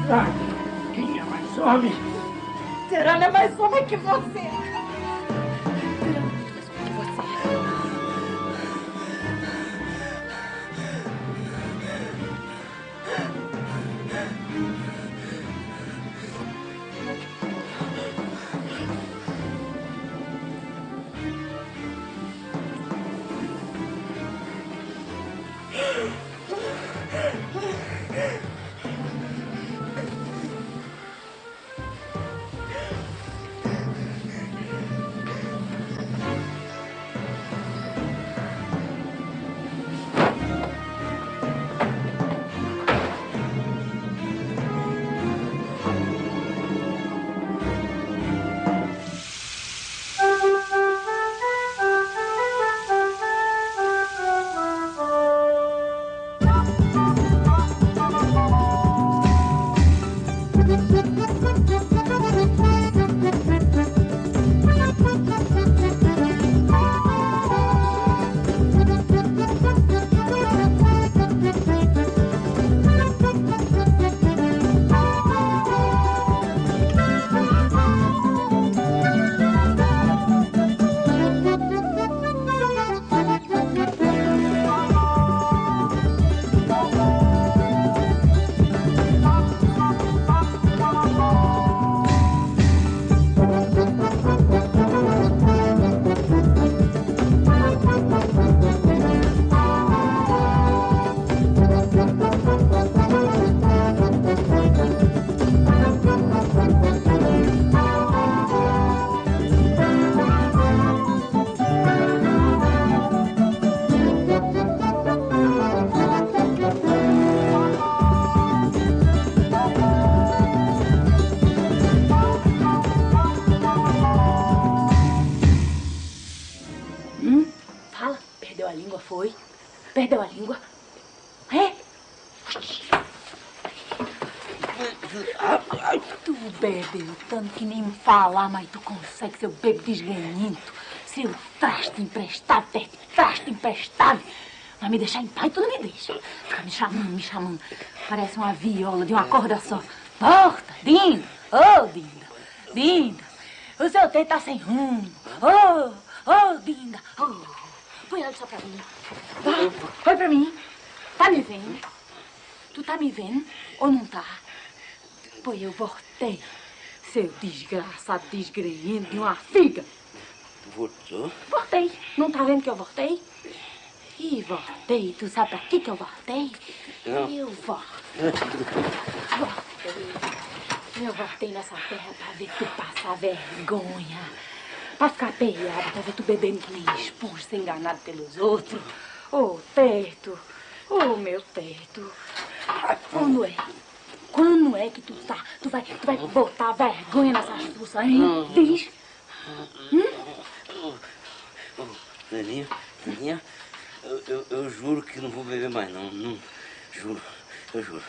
Ai, quem é mais homem? Serana é mais homem que você. Perdeu a língua, foi? Perdeu a língua? É? Tu bebeu tanto que nem falar, mas tu consegue, seu bebo desganhento. Seu traste emprestado. Vai me deixar em paz, tu não me deixa. Fica me chamando. Parece uma viola de uma corda só. Volta, Dinda. Ô, Dinda. Dinda. O seu tempo tá sem rumo. Ô, Dinda. Põe ela só pra mim. Põe pra mim. Tá me vendo? Tu tá me vendo ou não tá? Pois eu voltei. Seu desgraçado desgrenhento de uma figa. Voltou? Voltei. Não tá vendo que eu voltei? E voltei. Tu sabe pra que eu voltei? Não. Eu voltei. Eu voltei nessa terra pra ver tu passar vergonha. Pra ficar aperreada, pra ver tu bebendo que nem esponja, ser enganado pelos outros. Ô, Teto. Ô, meu Teto. Quando é que tu vai botar vergonha nessas fuças, hein? Diz. Daninha, eu juro que não vou beber mais, não. Juro, eu juro.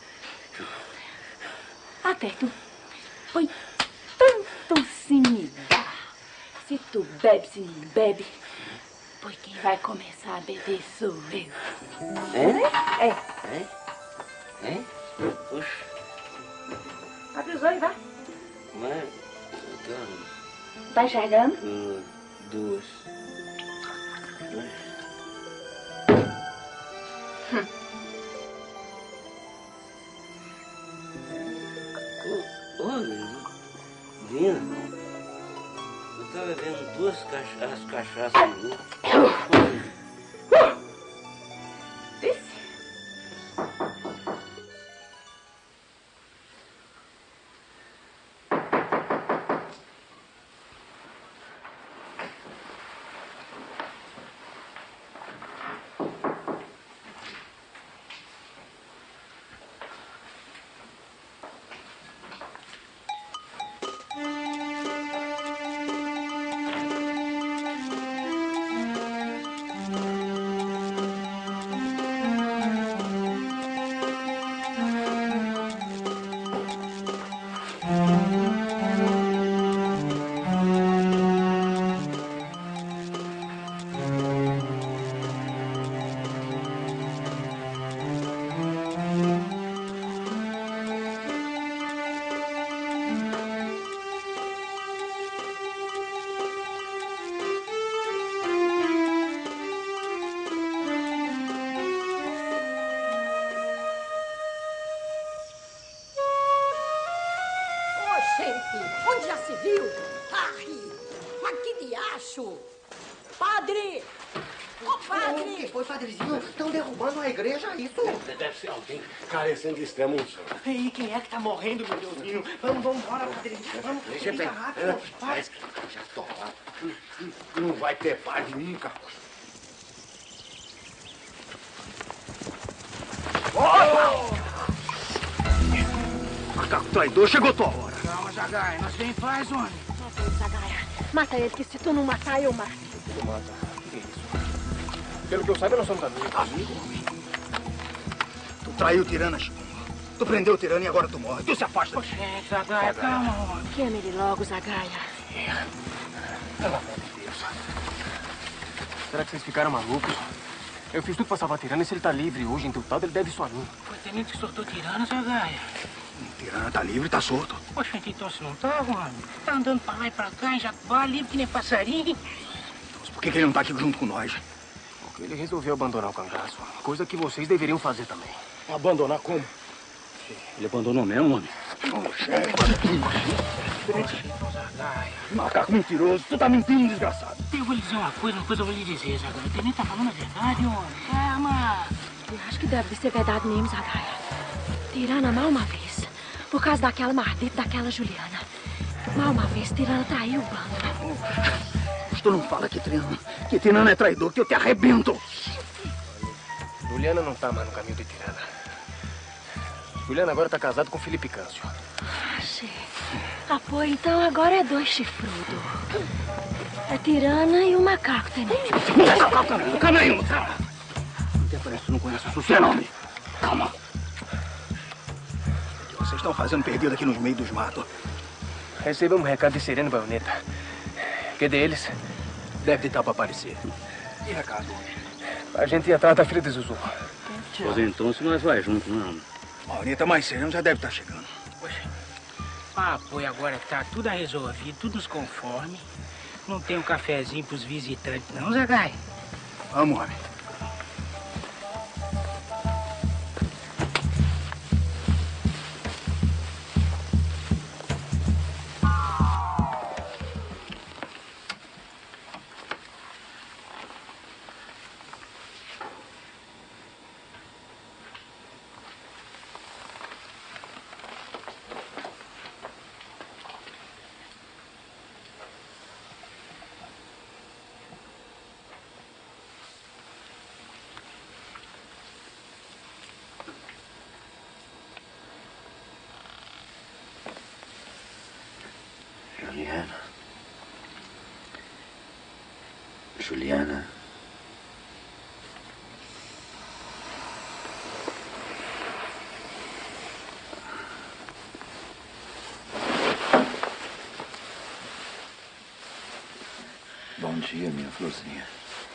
Teto, foi tanto se me dá. Se tu bebe, se não bebe, pois quem vai começar a beber sou eu. É? Puxa. Abre os olhos, vai. Mas... Tá enxergando? Duas. Dina, eu tava bebendo duas cachaças ali. foi, padrezinho? Estão derrubando a igreja, isso? Deve ser alguém carecendo de extrema unção. E quem é que tá morrendo, meu Deusinho? Vamos embora, padrezinho. Vamos, fica rápido. Vai. Já tô lá. Não vai ter padre nunca. Macaco traidor, chegou tua hora. Calma, Zagaia. Nós vem em paz, homem. Mata ele, Zagaia. Mata ele, que se tu não matar, eu mato. Tu mata. Que isso? Pelo que eu saiba, nós somos amigos. Amigo, homem. Tu traiu o tirano, Chico. Tu prendeu o tirano e agora tu morre. Tu se afasta. Gente, Zagaia, calma, homem. Queima ele logo, Zagaia. Pelo amor de Deus. Será que vocês ficaram malucos? Eu fiz tudo pra salvar o tirano e se ele tá livre hoje, indultado, ele deve isso a mim. Foi o tenente que soltou o tirano, Zagaia. O tirano tá livre e tá solto. Poxa, então se não tá, homem? Tá andando pra lá e pra cá em Jatobá, livre que nem passarinho. Por que ele não tá aqui junto com nós? Porque ele resolveu abandonar o cangaço. Coisa que vocês deveriam fazer também. Abandonar como? Ele abandonou mesmo, homem? Macaco mentiroso. Tu tá mentindo, desgraçado. Eu vou lhe dizer uma coisa eu vou lhe dizer, Zagaia. O tenente tá falando a verdade, homem. Calma. Eu acho que deve ser verdade mesmo, Zagaia. Tirana, mal uma vez, por causa daquela mardita daquela Juliana. Mal uma vez, Tirana traiu o bando. Mas tu não fala que Tirana é traidor, que eu te arrebento. Juliana não tá mais no caminho de Tirana. Juliana agora tá casada com Felipe Câncio. Achei. Ah, pô, então agora é dois chifrudos. É Tirana e o macaco, tenente. Calma aí, calma. Até parece que tu não conhece o seu nome. Calma. O que vocês estão fazendo perdido aqui no meio dos matos? Recebemos um recado de Sereno e Baioneta. Que deles? Deve estar pra aparecer. Que recado? A gente ia atrás da filha de Zuzu. Pois então, se nós vai junto, não. Baioneta mais Sereno já deve estar chegando. Poxa. Ah, pô, e agora que tá tudo resolvido, tudo nos conforme. Não tem um cafezinho pros visitantes, não, Zagaia? Vamos, homem. Juliana. Juliana. Bom dia, minha florzinha.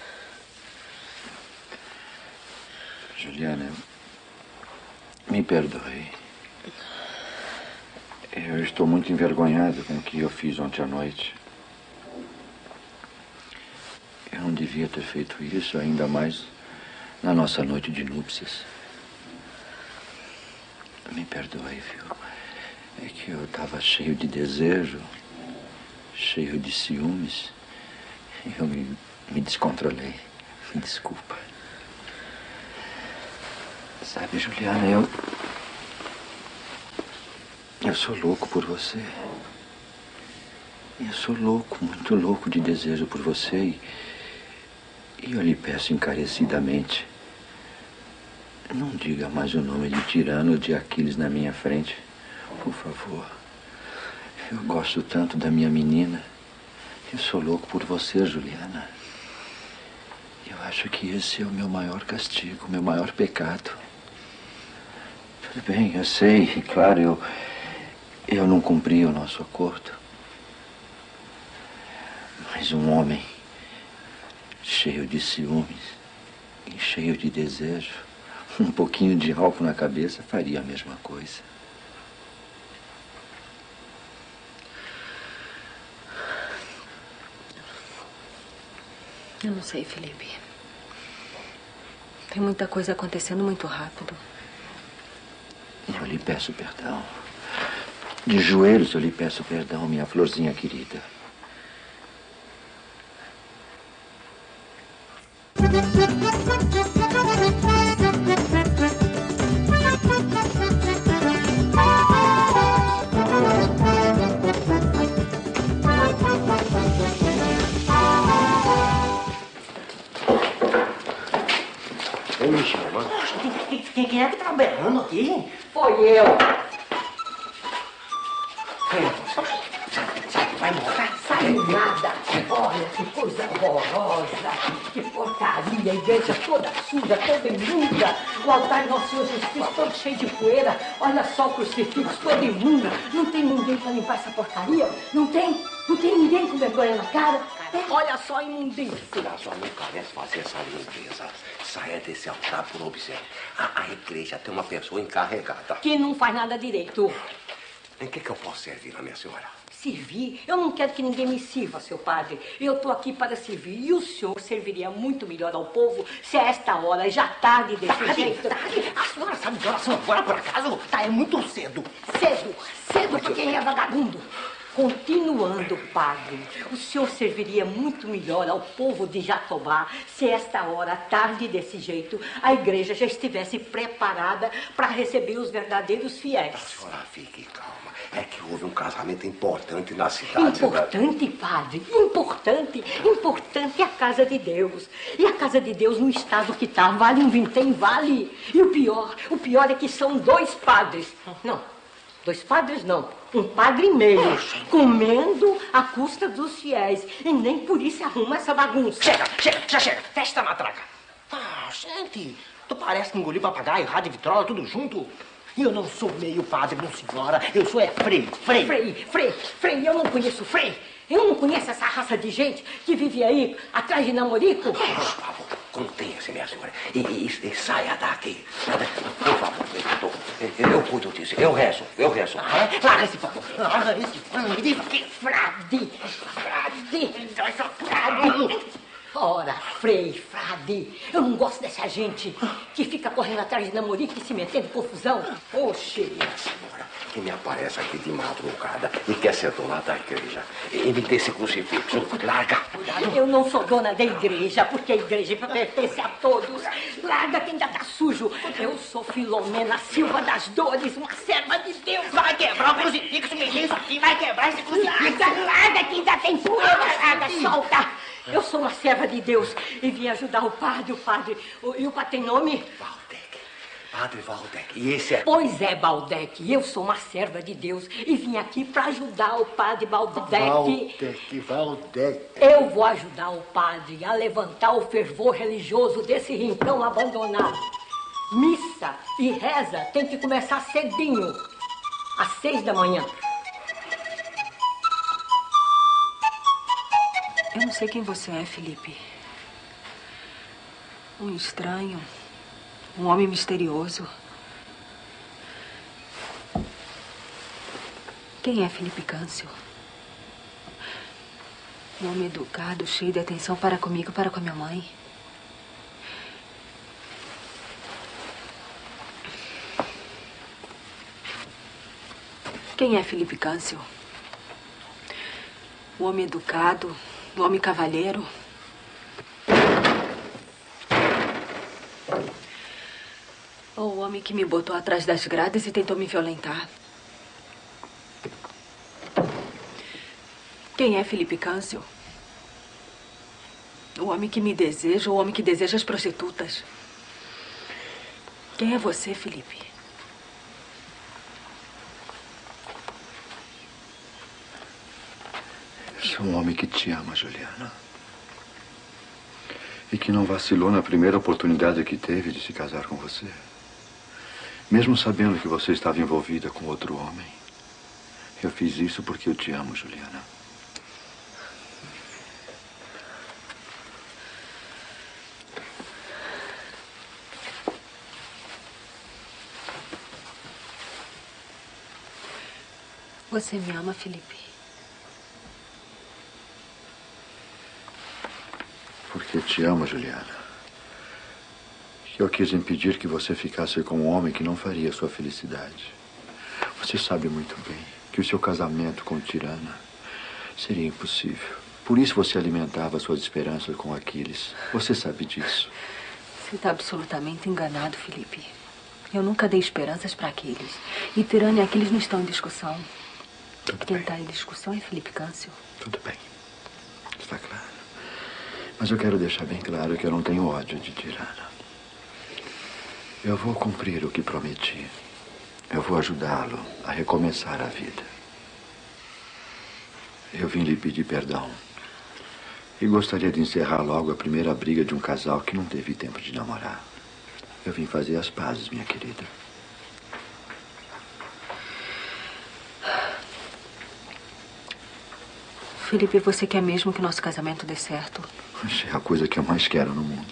Juliana, me perdoe. Eu estou muito envergonhado com o que eu fiz ontem à noite. Eu não devia ter feito isso, ainda mais na nossa noite de núpcias. Me perdoe, viu? É que eu estava cheio de desejo, cheio de ciúmes. Eu me descontrolei. Me desculpa. Sabe, Juliana, eu sou louco por você. Eu sou louco, muito louco de desejo por você. E eu lhe peço encarecidamente, não diga mais o nome de Tirano ou de Aquiles na minha frente. Por favor. Eu gosto tanto da minha menina. Eu sou louco por você, Juliana. Eu acho que esse é o meu maior castigo, o meu maior pecado. Tudo bem, eu sei, claro, eu não cumpri o nosso acordo. Mas um homem cheio de ciúmes e cheio de desejo, um pouquinho de álcool na cabeça faria a mesma coisa. Eu não sei, Felipe. Tem muita coisa acontecendo muito rápido. Eu lhe peço perdão. De joelhos eu lhe peço perdão, minha florzinha querida. Quem é que tá berrando aqui? Foi eu. Vai embora. Sai nada. Olha que coisa horrorosa. Que porcaria. A igreja toda suja, toda imunda. O altar de Nosso Senhor Jesus Cristo todo cheio de poeira. Olha só o crucifixo todo imundo. Não tem ninguém para limpar essa porcaria? Não tem? Não tem ninguém com vergonha na cara? Olha só a imundícia. A sua não parece fazer essa limpeza. Saia desse altar por obséquio. A igreja tem uma pessoa encarregada. Que não faz nada direito. Em que eu posso servir, minha senhora? Servir? Eu não quero que ninguém me sirva, seu padre. Eu estou aqui para servir. E o senhor serviria muito melhor ao povo se a esta hora, já tarde desse jeito... A senhora sabe de oração agora, por acaso? Tá, é muito cedo. Cedo para quem é vagabundo. Continuando, padre, o senhor serviria muito melhor ao povo de Jatobá se esta hora, tarde desse jeito, a igreja já estivesse preparada para receber os verdadeiros fiéis. A senhora fique calma. É que houve um casamento importante na cidade. Importante, padre, importante. Importante é a casa de Deus. E a casa de Deus no estado que está, vale um vintém, vale. E o pior é que são 2 padres. Não, 2 padres não. Um padre e meio, comendo à custa dos fiéis. E nem por isso arruma essa bagunça. Chega. Festa matraca. Ah, gente, tu parece que engoliu papagaio, rádio e vitrola, tudo junto. E eu não sou meio padre, não, senhora. Eu sou Frei. Frei, eu não conheço Frei. Eu não conheço essa raça de gente que vive aí atrás de namorico. Por favor, contenha-se, minha senhora. E saia daqui. Por favor, eu cuido disso. Eu rezo. Ah, é? Larga esse papo. Frade. Ora, frade, eu não gosto dessa gente que fica correndo atrás de namorico e se metendo em confusão. Oxe. Senhora, que me aparece aqui de madrugada e quer ser dona da igreja. E me dê esse crucifixo. Larga. Eu não sou dona da igreja, porque a igreja pertence a todos. Larga que ainda tá sujo. Eu sou Filomena Silva das Dores, uma serva de Deus. Vai quebrar o crucifixo, me diz aqui. Vai quebrar esse crucifixo. Larga que ainda tem poeira. Larga, solta. Eu sou uma serva de Deus e vim ajudar o padre. E o padre tem nome? Valdec. Padre Valdec. E esse é... Pois é, Valdec. Eu sou uma serva de Deus e vim aqui para ajudar o padre Valdec. Valdec. Eu vou ajudar o padre a levantar o fervor religioso desse rincão abandonado. Missa e reza tem que começar cedinho, às 6 da manhã. Eu não sei quem você é, Felipe. Um estranho. Um homem misterioso. Quem é Felipe Câncio? Um homem educado, cheio de atenção para comigo e para com a minha mãe. Quem é Felipe Câncio? Um homem educado, um homem cavalheiro. Ou o homem que me botou atrás das grades e tentou me violentar. Quem é Felipe Câncio? O homem que me deseja ou o homem que deseja as prostitutas? Quem é você, Felipe? Eu sou um homem que te ama, Juliana. E que não vacilou na primeira oportunidade que teve de se casar com você. Mesmo sabendo que você estava envolvida com outro homem. Eu fiz isso porque eu te amo, Juliana. Você me ama, Felipe? Porque te amo, Juliana. Eu quis impedir que você ficasse com um homem que não faria sua felicidade. Você sabe muito bem que o seu casamento com Tirana seria impossível. Por isso você alimentava suas esperanças com Aquiles. Você sabe disso. Você está absolutamente enganado, Felipe. Eu nunca dei esperanças para Aquiles. E Tirana e Aquiles não estão em discussão. Quem está em discussão é Felipe Câncio. Tudo bem. Está claro. Mas eu quero deixar bem claro que eu não tenho ódio de Tirana. Eu vou cumprir o que prometi. Eu vou ajudá-lo a recomeçar a vida. Eu vim lhe pedir perdão. E gostaria de encerrar logo a primeira briga de um casal que não teve tempo de namorar. Eu vim fazer as pazes, minha querida. Felipe, você quer mesmo que nosso casamento dê certo? É a coisa que eu mais quero no mundo.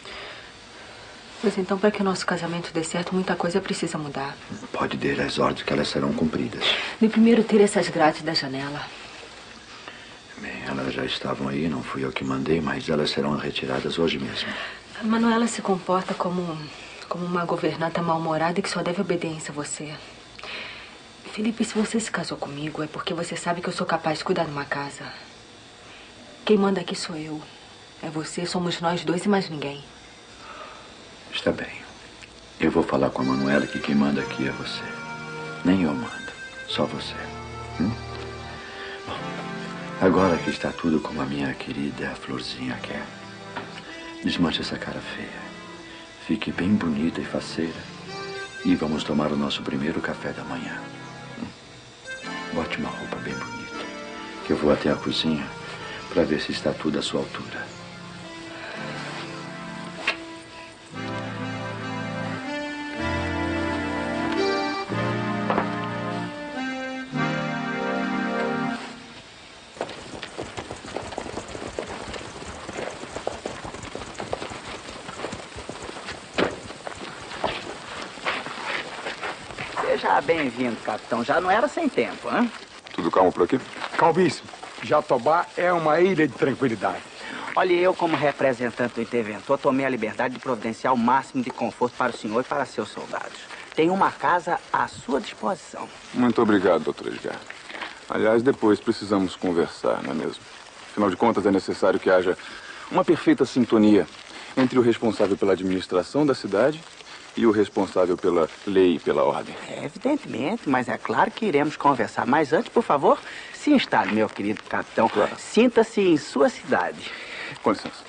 Pois então, para que o nosso casamento dê certo, muita coisa precisa mudar. Pode dar as ordens que elas serão cumpridas. De primeiro ter essas grades da janela. Bem, elas já estavam aí, não fui eu que mandei, mas elas serão retiradas hoje mesmo. A Manuela se comporta como uma governanta mal-humorada que só deve obediência a você. Felipe, se você se casou comigo, é porque você sabe que eu sou capaz de cuidar de uma casa. Quem manda aqui sou eu. É você, somos nós dois e mais ninguém. Está bem. Eu vou falar com a Manuela que quem manda aqui é você. Nem eu mando, só você. Bom, agora que está tudo como a minha querida Florzinha quer, desmanche essa cara feia. Fique bem bonita e faceira. E vamos tomar o nosso primeiro café da manhã. Bote uma roupa bem bonita, que eu vou até a cozinha para ver se está tudo à sua altura. Seja bem-vindo, capitão. Já não era sem tempo, hein? Tudo calmo por aqui? Calvíssimo. Jatobá é uma ilha de tranquilidade. Olha, eu, como representante do interventor, tomei a liberdade de providenciar o máximo de conforto para o senhor e para seus soldados. Tem uma casa à sua disposição. Muito obrigado, doutor Edgar. Aliás, depois precisamos conversar, não é mesmo? Afinal de contas, é necessário que haja uma perfeita sintonia entre o responsável pela administração da cidade e o responsável pela lei e pela ordem. Evidentemente, mas é claro que iremos conversar. Mas antes, por favor, se instale, meu querido capitão. Claro. Sinta-se em sua cidade. Com licença.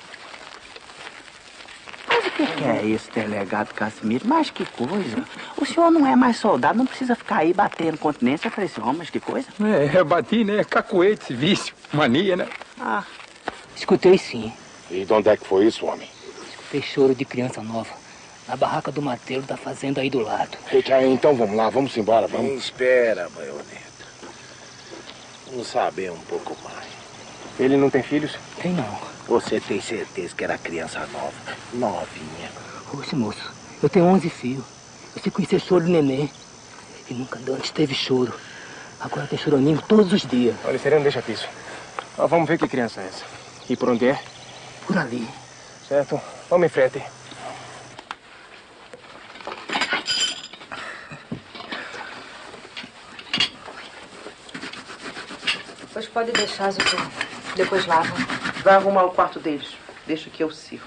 Mas o que é isso, delegado Casimiro? Mas que coisa. O senhor não é mais soldado, não precisa ficar aí batendo continência. Eu falei assim, oh, mas que coisa. Eu bati, né? Cacoete, vício, mania, né? Ah, Escutei sim. E de onde é que foi isso, homem? Escutei choro de criança nova. Na barraca do Mateiro da fazenda aí do lado. Eita, então vamos lá, vamos embora, vamos. Espera, baioneta. Vamos saber um pouco mais. Ele não tem filhos? Tem não. Você tem certeza que era criança nova? Novinha. Oxe, moço, eu tenho 11 filhos. Eu sei conhecer choro de neném. E nunca antes teve choro. Agora tem choroninho todos os dias. Olha, Sereno, deixa disso. Vamos ver que criança é essa. E por onde é? Por ali. Certo. Vamos em frente. Pois pode deixar, Zuzu. Depois lava. vai arrumar o quarto deles. Deixa que eu sirvo.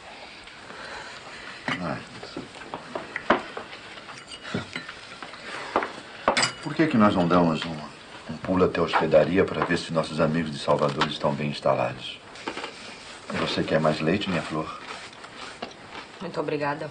Por que nós não damos um pulo até a hospedaria para ver se nossos amigos de Salvador estão bem instalados? Você quer mais leite, minha flor? Muito obrigada.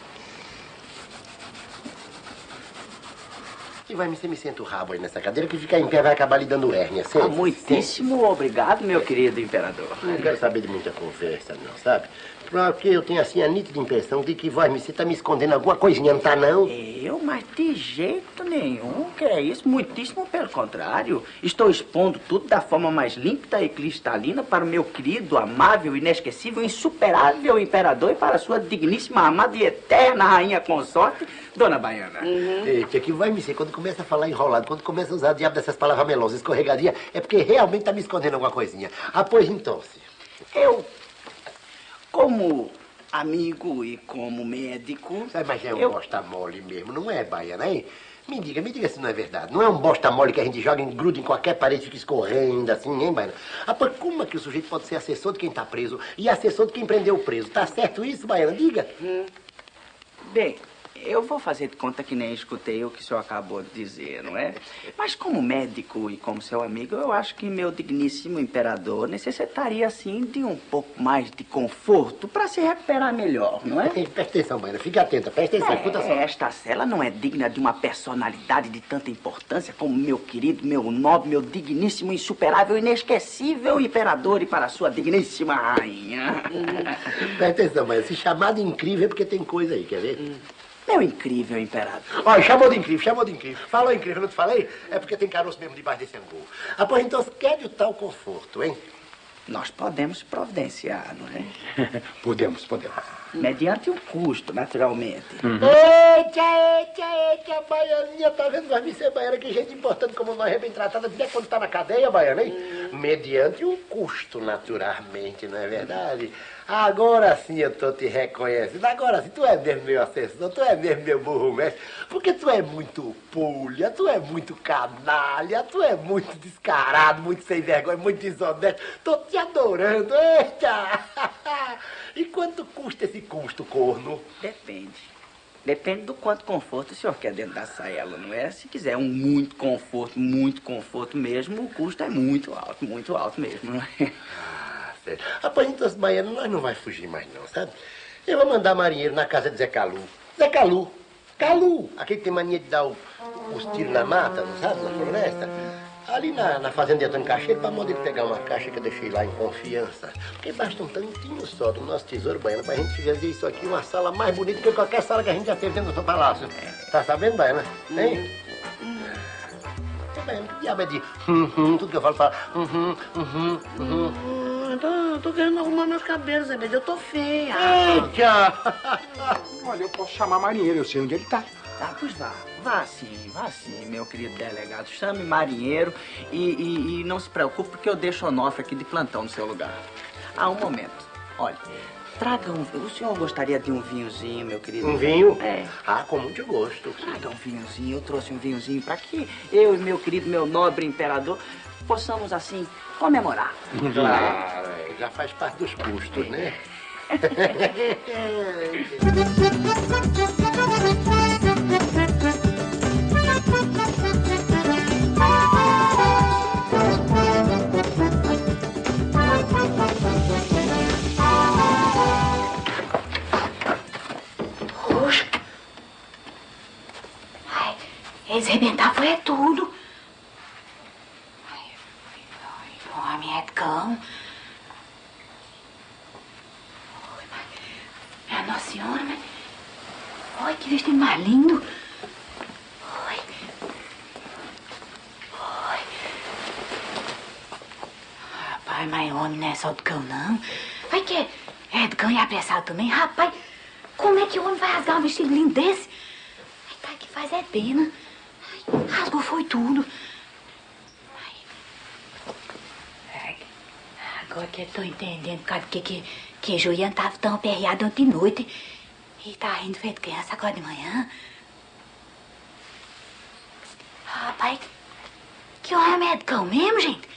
E vai me senta o rabo aí nessa cadeira, que ficar em pé vai acabar lhe dando hérnia. Sente, muitíssimo obrigado, meu querido imperador. Não quero saber de muita conversa, não, sabe? Porque eu tenho, assim, a nítida impressão de que você tá me escondendo alguma coisinha, não tá, não? Eu? Mas de jeito nenhum. Que é isso? Muitíssimo pelo contrário. Estou expondo tudo da forma mais límpida e cristalina para o meu querido, amável, inesquecível, insuperável imperador e para a sua digníssima, amada e eterna rainha consorte, Dona Baiana. Eita, que vai me ser quando começa a falar enrolado, quando começa a usar o diabo dessas palavras melosas, escorregadia, é porque realmente tá me escondendo alguma coisinha. Ah, pois então, eu, como amigo e como médico... Mas é um bosta mole mesmo, não é, Baiana, hein? Me diga se não é verdade. Não é um bosta mole que a gente joga, gruda em qualquer parede e fica escorrendo assim, hein, Baiana? Ah, pois como é que o sujeito pode ser assessor de quem tá preso e assessor de quem prendeu o preso? Tá certo isso, Baiana? Diga. Bem, Eu vou fazer de conta que nem escutei o que o senhor acabou de dizer, não é? Mas como médico e como seu amigo, eu acho que meu digníssimo imperador necessitaria, assim, de um pouco mais de conforto para se recuperar melhor, não é? Presta atenção, Baiana. Fica atenta. Presta atenção. Escuta só. Esta cela não é digna de uma personalidade de tanta importância como meu querido, meu nobre, meu digníssimo, insuperável, inesquecível imperador e para sua digníssima rainha. Presta atenção, Baiana. Se chamar de incrível é porque tem coisa aí, quer ver? Meu incrível imperador. Olha, chamou de incrível. Falou incrível, não te falei? É porque tem caroço mesmo debaixo desse angu. Ah, pois então, quer de tal conforto, hein? Nós podemos providenciar, não é? Podemos. Mediante o custo, naturalmente. Eita, Baianinha, tá vendo? Vai me ser Baiana, que gente importante como nós é bem tratada, até quando tá na cadeia, Baiana, hein? Mediante o custo, naturalmente, não é verdade? Agora sim eu tô te reconhecendo. Agora sim, tu é mesmo meu assessor, tu é mesmo meu burro mestre, porque tu é muito pulha, tu é muito canalha, tu é muito descarado, muito sem vergonha, muito desonesto. Tô te adorando, eita! E quanto custa esse custo, corno? Depende. Depende do quanto conforto o senhor quer dentro da saela, não é? Se quiser um muito conforto mesmo, o custo é muito alto mesmo, não é? Sério. Rapaz, então os baianos, nós não vai fugir mais não, sabe? Eu vou mandar marinheiro na casa de Zé Calu. Zé Calu! Calu! Aquele que tem mania de dar os tiros na mata, não sabe? Na floresta. Ali na fazenda de Antônio Cacheiro, para modo ele pegar uma caixa que eu deixei lá em confiança. Porque basta um tantinho só do nosso tesouro baiano pra gente fazer isso aqui uma sala mais bonita que qualquer sala que a gente já teve dentro do seu palácio. Tá sabendo, Baiana? Hein? Baiana, que diabo é de tudo que eu falo. Tô querendo arrumar meus cabelos, Zé Bedeu. Eu tô feia. Eita! Olha, eu posso chamar marinheiro, eu sei onde ele tá. Ah, pois vá. Vá sim, meu querido delegado. Chame marinheiro e não se preocupe, porque eu deixo Onofre aqui de plantão no seu lugar. Ah, um momento. Olha, traga o senhor gostaria de um vinhozinho, meu querido? Um vinho? É. Ah, com muito gosto. Traga um vinhozinho. Eu trouxe um vinhozinho para que eu e meu querido, meu nobre imperador, possamos, assim, comemorar. Claro, já faz parte dos custos, né? Eles rebentavam foi tudo. Homem é cão. Minha Nossa Senhora, mas... Olha que vestido mais lindo. Rapaz, mas homem não é só do cão, não. Vai que é do cão e apressado também. Rapaz, como é que o homem vai rasgar um vestido lindo desse? Ai, tá, que faz é pena. Ai, rasgou foi tudo. Ai, agora que eu tô entendendo por causa que Juliana tava tão aperreada ontem de noite e tá rindo feito criança agora de manhã. Rapaz, que homem é do cão mesmo, gente?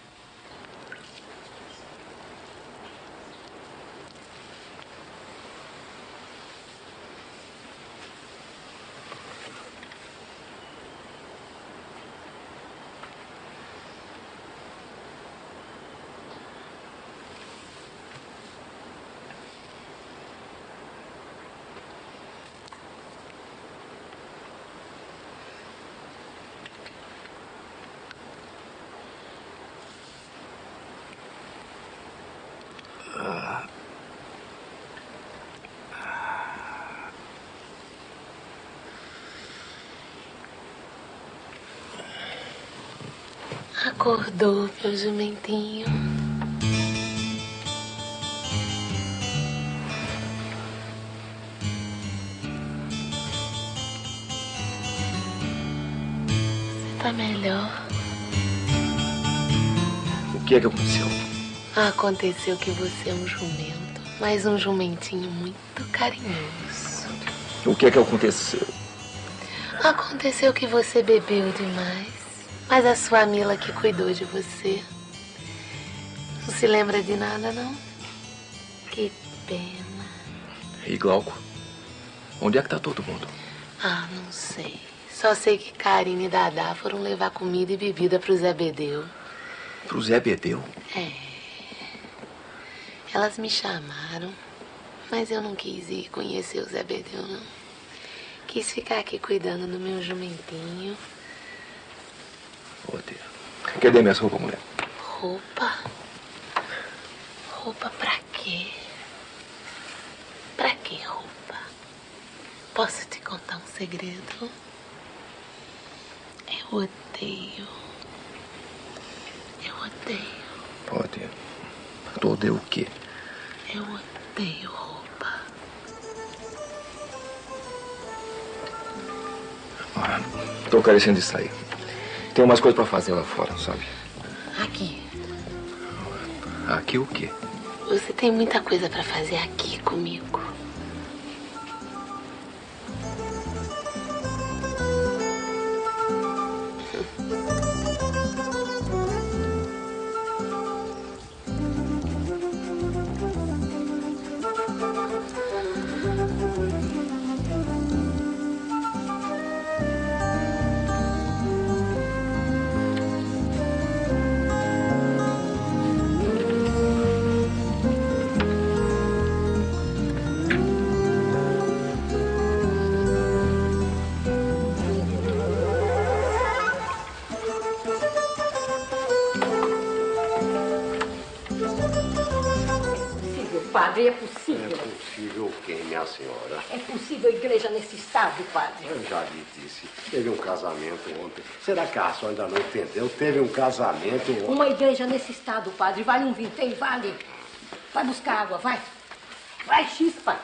Acordou, meu jumentinho. Você tá melhor? O que é que aconteceu? Aconteceu que você é um jumento, mas um jumentinho muito carinhoso. O que é que aconteceu? Aconteceu que você bebeu demais, mas a sua Mila que cuidou de você não se lembra de nada, não? Que pena. E Glauco? Onde é que tá todo mundo? Ah, não sei. Só sei que Karine e Dadá foram levar comida e bebida pro Zé Bedeu. Pro Zé Bedeu? É. Elas me chamaram, mas eu não quis ir conhecer o Zé Bedeu, não. Quis ficar aqui cuidando do meu jumentinho. Ô, tia, cadê minhas roupas, mulher? Roupa? Roupa pra quê? Pra que roupa? Posso te contar um segredo? Eu odeio. Eu odeio. Pô, tia, tu odeia o quê? Eu odeio roupa. Ah, tô carecendo de sair. Tem umas coisas pra fazer lá fora, sabe? Aqui. Aqui o quê? Você tem muita coisa pra fazer aqui comigo. Padre, é possível. É possível o quê, minha senhora? É possível a igreja nesse estado, padre? Eu já lhe disse. Teve um casamento ontem. Será que a senhora ainda não entendeu? Teve um casamento ontem. Uma igreja nesse estado, padre. Vale um vintém, vale. Vai buscar água, vai. Vai, chispa.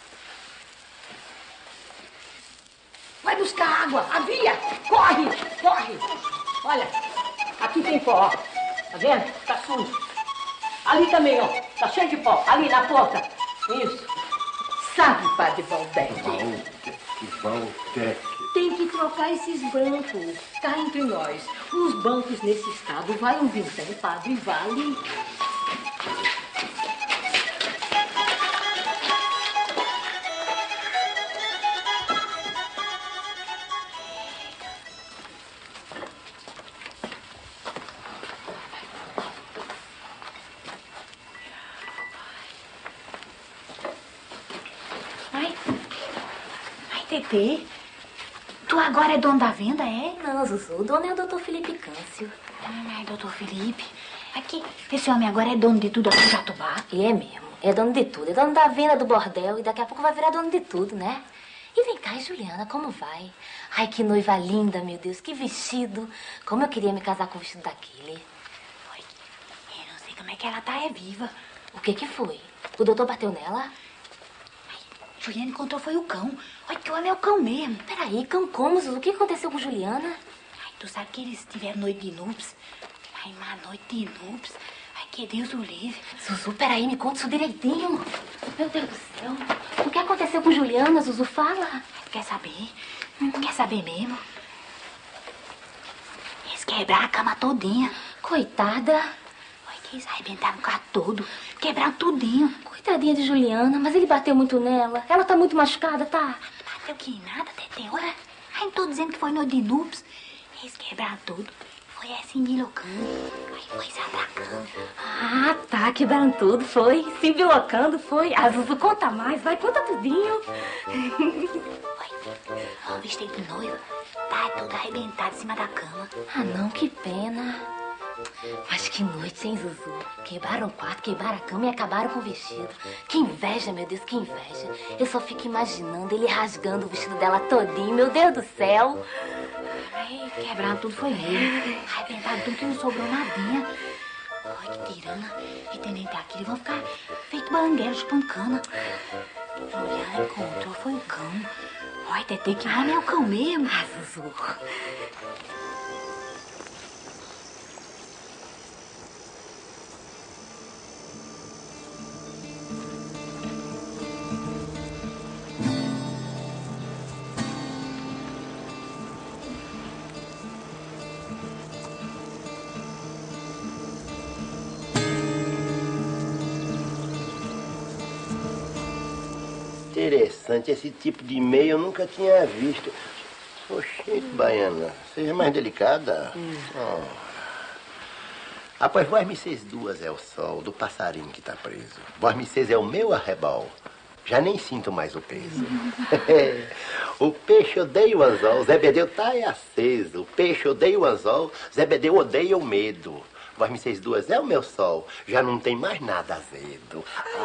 Vai buscar água. Avia. Corre, corre. Olha, aqui tem pó, ó. Tá vendo? Tá sujo. Ali também, ó. Tá cheio de pó. Ali na porta. Isso. Sabe, padre Valdec? Valdec. Tem que trocar esses bancos. Cá entre nós. Os bancos nesse estado vai um vintém, padre, vale. Tetê, tu agora é dono da venda, é? Não, Zuzu, o dono é o doutor Felipe Câncio. Ai, doutor Felipe, aqui, esse homem agora é dono de tudo aqui em Jatobá. E é mesmo, é dono de tudo. É dono da venda, do bordel e daqui a pouco vai virar dono de tudo, né? E vem cá, Juliana, como vai? Ai, que noiva linda, meu Deus, que vestido. Como eu queria me casar com o vestido daquele. Oi, eu não sei como é que ela tá, é viva. O que foi? O doutor bateu nela? Juliana encontrou foi o cão. Olha que o homem é o cão mesmo. Peraí, cão como, Zuzu? O que aconteceu com Juliana? Ai, tu sabe que eles tiveram noite de núpcias? Ai, uma noite de núpcias. Ai, que Deus o livre. Zuzu, peraí, me conta isso direitinho. Meu Deus do céu. O que aconteceu com Juliana, Zuzu? Fala. Quer saber? Quer saber mesmo? Eles quebraram a cama todinha. Coitada. Olha que eles arrebentaram o carro todo. Quebraram tudinho. Coitadinha de Juliana, mas ele bateu muito nela. Ela tá muito machucada, tá? Bateu que nada, Tetê. Olha, ai, não tô dizendo que foi noite de núpcias. Eles quebraram tudo. Foi assim, bilocando. Aí foi se atracando. Ah, tá, quebraram tudo, foi. Se bilocando, foi. A Zuzu conta mais, vai, conta tudinho. Oi, ó, o vestido de noiva tá tudo arrebentado em cima da cama. Ah, não, que pena. Mas que noite, hein, Zuzu? Quebraram o quarto, quebraram a cama e acabaram com o vestido. Que inveja, meu Deus, que inveja. Eu só fico imaginando ele rasgando o vestido dela todinho, meu Deus do céu. Ai, quebraram tudo, foi mesmo. Arrebentaram tudo que não sobrou nadinha. Ai, que tirana. E tenente aqui, eles vão ficar feito barangueiro, espancando. Juliana encontrou, foi o cão. Ai, Tetê, que homem é o cão mesmo. Ah, Zuzu. interessante. Esse tipo de e-mail eu nunca tinha visto. Oxê, Baiana, seja mais delicada. Oh. Rapaz, vós me seis duas é o sol do passarinho que tá preso. Vós me seis é o meu arrebol. Já nem sinto mais o peso. O peixe odeia o anzol, Zebedeu tá aceso. O peixe odeia o anzol, Zebedeu odeia o medo. Vós me seis duas é o meu sol, já não tem mais nada azedo.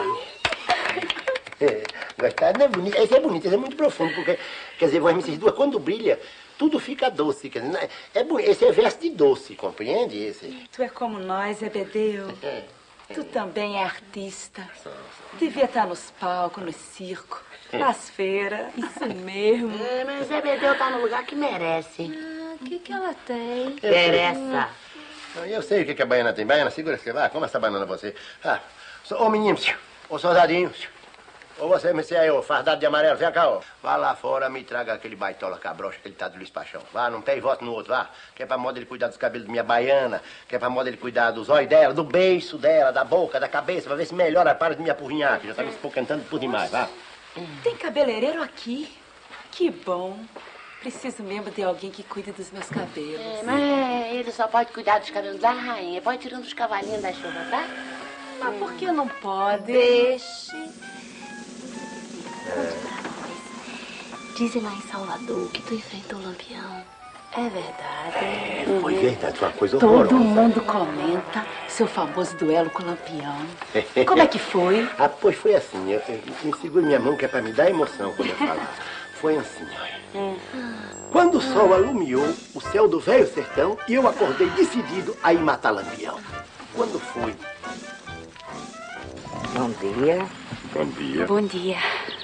Gostaram? Não é bonito? Esse é bonito, esse é muito profundo, porque, quer dizer, vós me seis duas, quando brilha, tudo fica doce. Quer dizer, é bonito, esse é verso de doce, compreende? Esse? Tu é como nós, Zebedeu. Tu também é artista. Devia estar nos palcos, no circo, nas feiras, isso mesmo. Mas Zebedeu tá no lugar que merece. O que ela tem? Interessa. Eu sei o que a baiana tem. Baiana, segura esse lá. Como essa banana você? Ô menino, ô soldadinho. Ou você, aí, ô fardado de amarelo, vem cá, ó. Vá lá fora, me traga aquele baitola cabrocha que ele tá do Luiz Paixão. Vá, não pé e voto no outro, vá. Que é pra moda ele cuidar dos cabelos da minha baiana, que é pra moda ele cuidar dos olhos dela, do beiço dela, da boca, da cabeça, pra ver se melhora, para de me apurrinhar, que já tá me espocantando por demais, vá. Tem cabeleireiro aqui? Que bom. Preciso mesmo de alguém que cuide dos meus cabelos. Mas ele só pode cuidar dos cabelos da rainha. Pode tirando os cavalinhos da chuva, tá? Mas por que não pode? Deixe. Dizem lá em Salvador que tu enfrentou o Lampião. É verdade? Foi verdade, foi uma coisa horrorosa. Todo mundo comenta seu famoso duelo com o Lampião. Como é que foi? Pois foi assim, me segure minha mão que é pra me dar emoção quando eu falar. Foi assim, olha. Quando o sol alumiou o céu do velho sertão e eu acordei decidido a ir matar Lampião. Quando foi? Bom dia. Bom dia. Bom dia.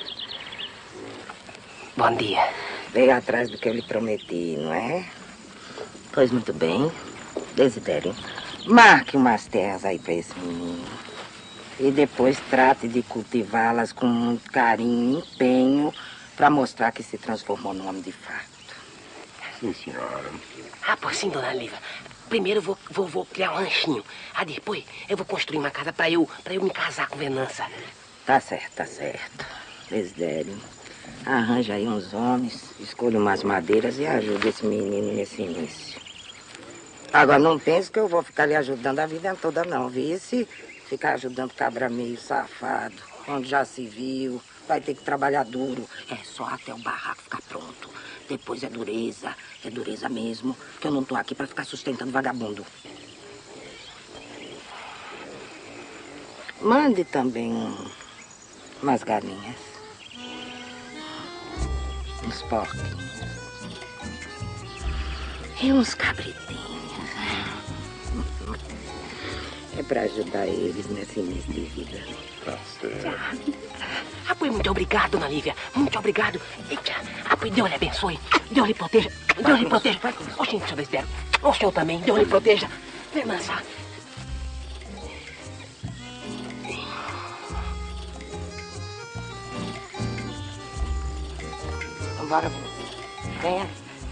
Bom dia. Veio atrás do que eu lhe prometi, não é? Pois muito bem. Desidério, marque umas terras aí pra esse menino. E depois trate de cultivá-las com muito carinho e empenho pra mostrar que se transformou num homem de fato. Sim, senhora. Pois sim, dona Lívia. Primeiro eu vou criar um ranchinho. Depois eu vou construir uma casa pra eu me casar com Venança. Tá certo, tá certo. Desidério, arranja aí uns homens, escolha umas madeiras e ajude esse menino nesse início. Agora, não pense que eu vou ficar lhe ajudando a vida toda, não, viu? Se ficar ajudando cabra meio safado, onde já se viu, vai ter que trabalhar duro. É só até o barraco ficar pronto. Depois é dureza mesmo, que eu não tô aqui pra ficar sustentando vagabundo. Mande também umas galinhas. Uns porquinhos. E uns cabritinhos. É pra ajudar eles nesse início de vida. Tá certo. Pois muito obrigado, dona Lívia. Muito obrigado. Eita. Pois Deus lhe abençoe. Deus lhe proteja. Deus lhe proteja. Oxente, seu Desidério. O senhor também. Deus lhe proteja. Venança. Vambora, venha.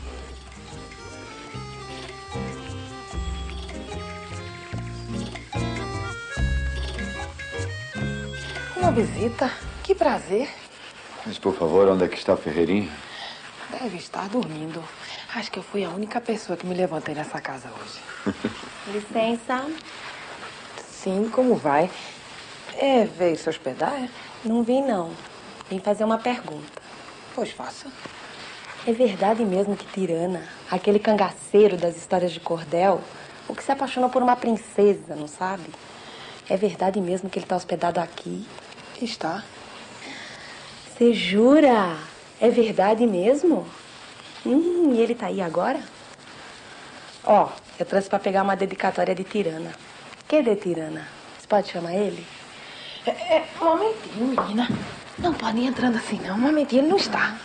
Uma visita? Que prazer. Mas, por favor, onde é que está o Ferreirinho? Deve estar dormindo. Acho que eu fui a única pessoa que me levantei nessa casa hoje. Licença. Sim, como vai? Veio se hospedar, é? Não vim, não. Vim fazer uma pergunta. Pois faça. É verdade mesmo que Tirana, aquele cangaceiro das histórias de cordel, o que se apaixonou por uma princesa, não sabe? É verdade mesmo que ele está hospedado aqui? Está. Você jura? É verdade mesmo? E ele tá aí agora? Ó, eu trouxe pra pegar uma dedicatória de Tirana. Cadê Tirana? Você pode chamar ele? Um momentinho, menina. Não pode ir entrando assim, não. Um momentinho, ele não está.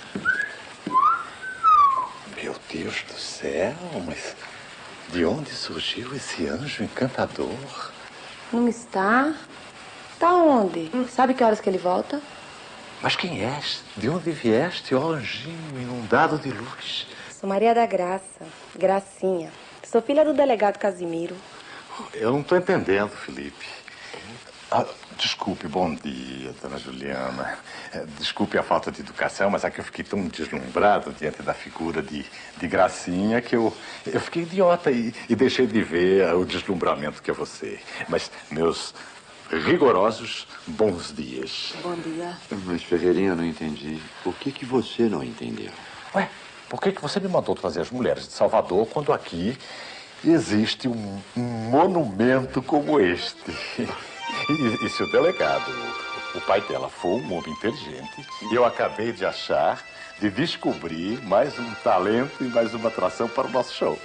Meu Deus do céu, mas de onde surgiu esse anjo encantador? Não está? Tá onde? Sabe que horas que ele volta? Mas quem és? De onde vieste, ó anjinho inundado de luz? Sou Maria da Graça, Gracinha. Sou filha do delegado Casimiro. Eu não estou entendendo, Felipe. Desculpe, bom dia, dona Juliana. Desculpe a falta de educação, mas é que eu fiquei tão deslumbrado diante da figura de Gracinha que eu fiquei idiota e deixei de ver o deslumbramento que é você. Mas meus rigorosos bons dias. Bom dia. Mas, Ferreirinha, eu não entendi. Por que você não entendeu? Ué, por que você me mandou trazer as mulheres de Salvador quando aqui existe um monumento como este? E se o delegado, o pai dela, for um homem inteligente, eu acabei de descobrir mais um talento e mais uma atração para o nosso show.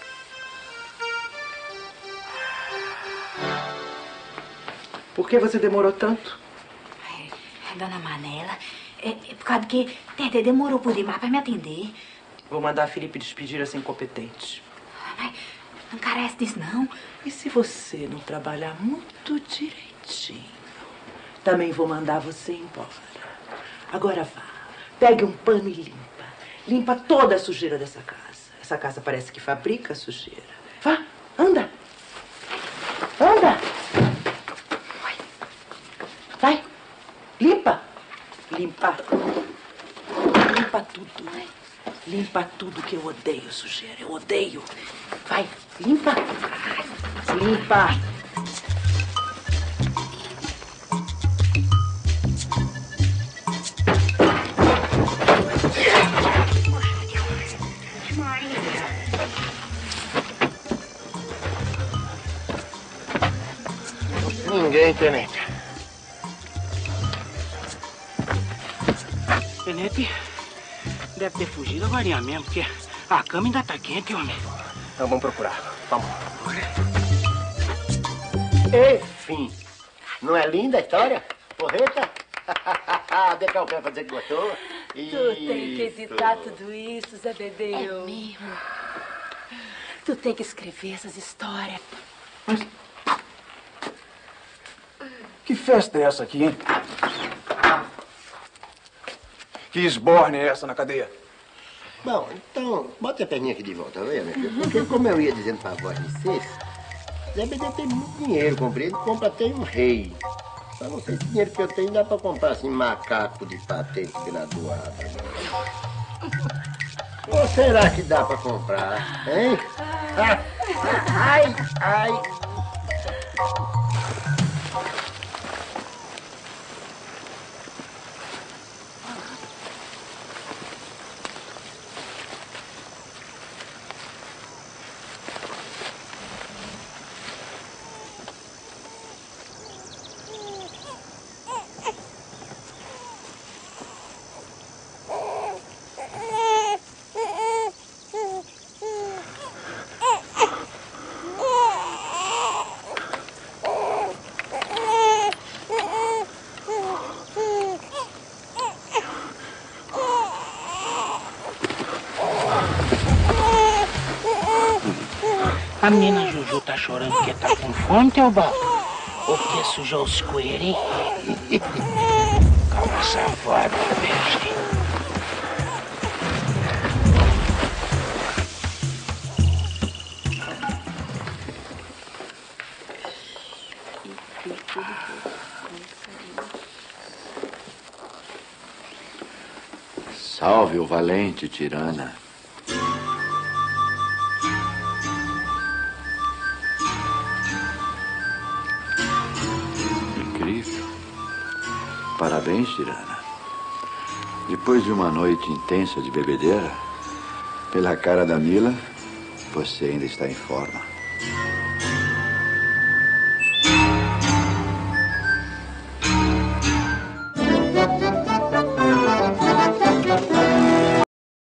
Por que você demorou tanto? Dona Manela, é por causa que Tete demorou por demais para me atender. Vou mandar Felipe despedir essa incompetente. Mas não carece disso, não. E se você não trabalhar muito direitinho, também vou mandar você embora. Agora vá, pegue um pano e limpa. Limpa toda a sujeira dessa casa. Essa casa parece que fabrica sujeira. Vá, anda. Anda. Vai, limpa. Limpa. Limpa tudo. Limpa tudo que eu odeio sujeira. Eu odeio. Vai, limpa. Limpa. Ninguém, tenente. Tenente, deve ter fugido agora mesmo, porque a cama ainda tá quente, homem. Então vamos procurar. Vamos. Enfim. Não é linda a história? Porreta? Deixa o pé pra dizer que gostou. Tu tem que editar tudo isso, Zé Bedeu. É mesmo. Tu tem que escrever essas histórias. Mas... que festa é essa aqui, hein? Que esborne é essa na cadeia? Bom, então, bota a perninha aqui de volta, vai, minha filha? Porque, como eu ia dizendo pra voz de vocês, Zé Bedeu tem muito dinheiro, compreende? Compra até um rei. Só não sei se o dinheiro que eu tenho dá pra comprar, assim, macaco de patente graduada. Ou será que dá pra comprar, hein? Ai, ai. A menina Juju tá chorando porque tá com fome, Teobaldo? Ou porque sujou os coelhos, hein? Calma, safado, beijo. Salve o valente tirana. Parabéns, tirana. Depois de uma noite intensa de bebedeira, pela cara da Mila, você ainda está em forma.